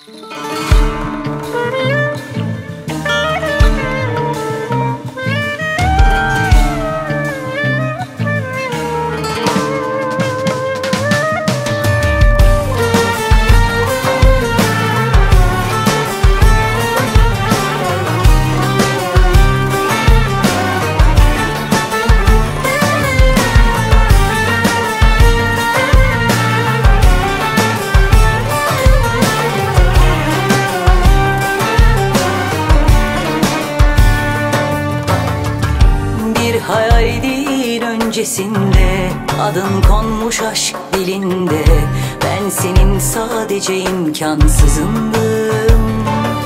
Hayal değil öncesinde, adın konmuş aşk dilinde. Ben senin sadece imkansızındım.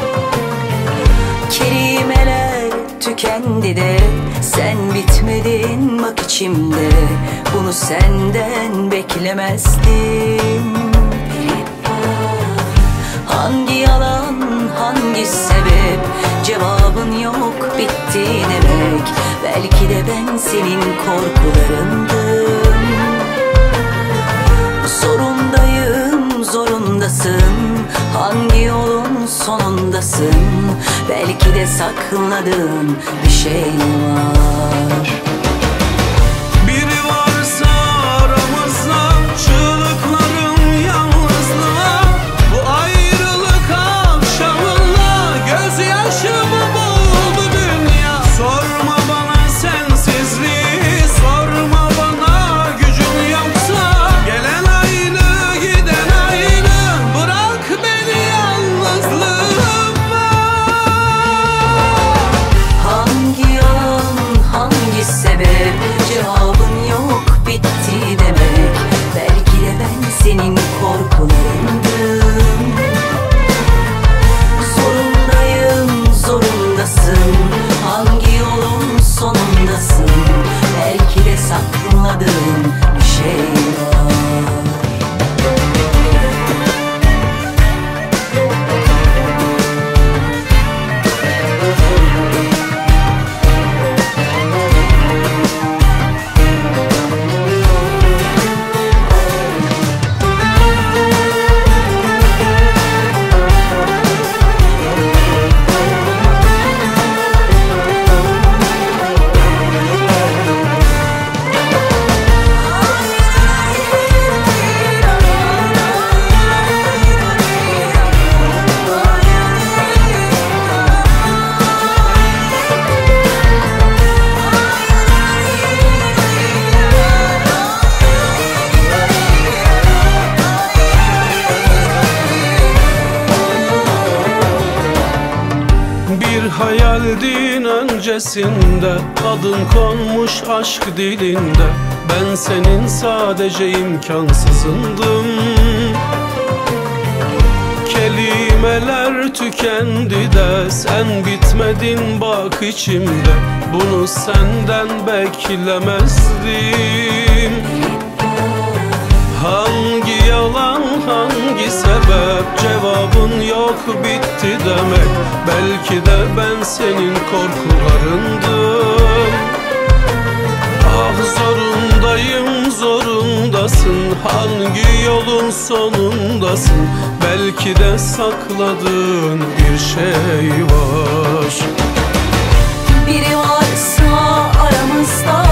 Kelimeler tükendi de sen bitmedin bak içimde. Bunu senden beklemezdim. Hangi yalan, hangi sebep, cevabın yok, bitti demek. Belki de ben senin korkularındım. Zorundayım, zorundasın, hangi yolun sonundasın. Belki de sakladığın bir şey var. Biri varsa aramızda, çığlıklarım yalnızlığa. Bu ayrılık akşamında gözyaşımı buldu dünya. Sorma bana sensizliği, sorma bana gücün yoksa. Gelen aynı, giden aynı, bırak beni yalnızlığıma. Hangi yalan, hangi sebep, cevabın yok, bitti demek. Belki de ben senin korkularındım. Zorundayım, zorundasın, hangi yolun sonundasın. Belki de sakladığın bir şey var. Bir hayaldin öncesinde, adın konmuş aşk dilinde. Ben senin sadece imkansızındım. Kelimeler tükendi de sen bitmedin bak içimde. Bunu senden beklemezdim. Hangi yalan, hangi sebep, cevabın yok, bitti demek. Belki de ben senin korkularındım. Ah zorundayım, zorundasın, hangi yolun sonundasın. Belki de sakladığın bir şey var. Biri varsa aramızda,